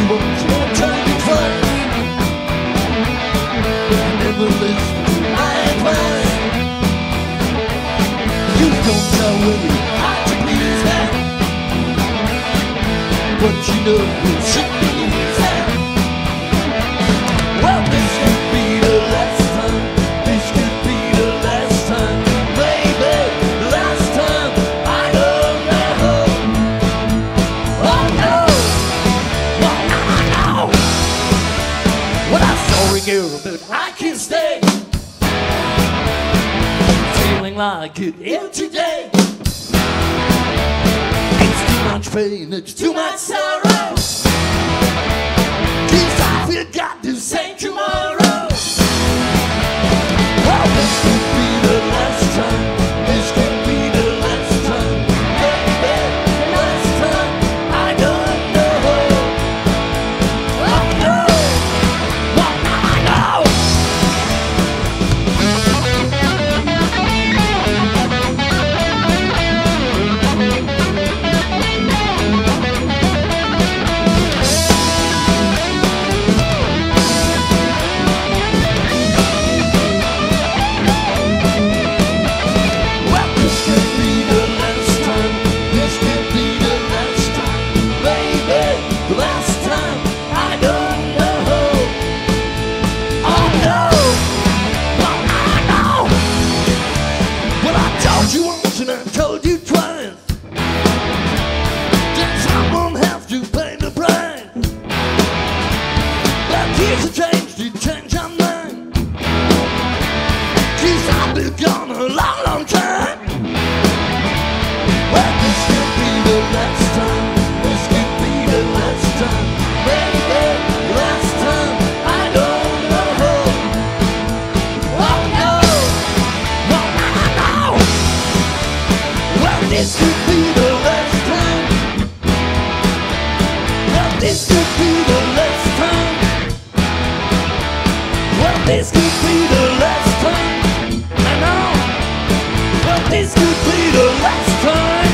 once more told you twice, but you never listen to my advice. You don't know whether you ought to please her, but you know it should be easy. Well, this could be the last time. This could be the last time. Maybe the last time. I don't know. Oh no! Oh no, no! Well, I'm sorry, girl, but I can't stay. Feeling like it here today. It's too much pain, it's too much sorrow. 'Cause I forgot to say tomorrow. Well, this could be the last time. This could be the last time. Baby, the last time. I don't know. Oh no! Oh no, I know! Well, this could be the last time. This could be the last time. Baby, the last time. I don't know. Oh no! Oh no, I know! Well, I told you once and I told you twice. That someone has to pay the price. But here's a change to change our mind. 'Cause I've been gone a long, long time. Well, this could be the last time. This could be the last time. Baby, last time. I don't know. Oh no! Oh no, no, no! Well, this could be the last time. Well, this could be the last time. Well, this could be the last time. I know. Well, this could be the last time.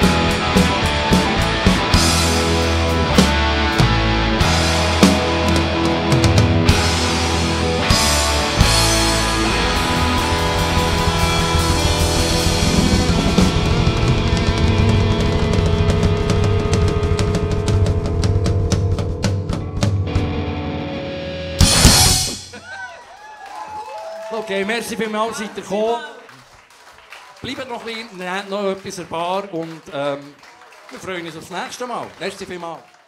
Okay, merci vielmals, seid ihr gekommen. Bleibt noch ein bisschen, nehmt noch etwas erbar und wir freuen uns aufs nächste Mal. Merci vielmals.